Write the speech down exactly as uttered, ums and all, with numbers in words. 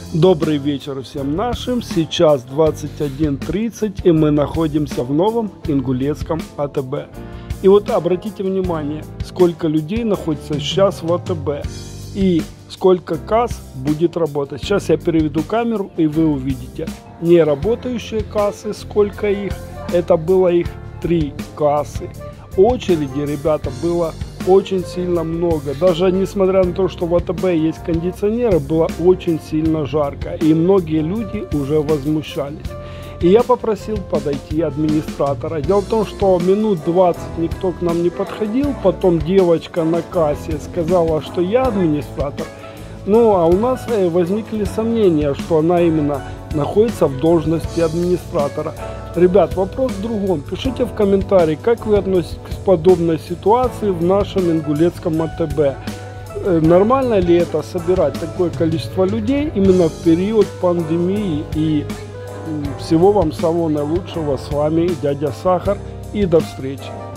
Добрый вечер всем нашим. Сейчас двадцать один тридцать, и мы находимся в новом Ингулецком АТБ. И вот обратите внимание, сколько людей находится сейчас в АТБ и сколько касс будет работать. Сейчас я переведу камеру, и вы увидите не работающие кассы, сколько их. Это было их три кассы. Очереди, ребята, было очень сильно много. Даже несмотря на то, что в АТБ есть кондиционеры, было очень сильно жарко. И многие люди уже возмущались. И я попросил подойти администратора. Дело в том, что минут двадцать никто к нам не подходил. Потом девочка на кассе сказала, что я администратор. Ну, а у нас возникли сомнения, что она именно находится в должности администратора. Ребят, вопрос в другом. Пишите в комментарии, как вы относитесь к подобной ситуации в нашем Ингулецком АТБ. Нормально ли это собирать такое количество людей именно в период пандемии? И всего вам самого наилучшего. С вами дядя Сахар. И до встречи.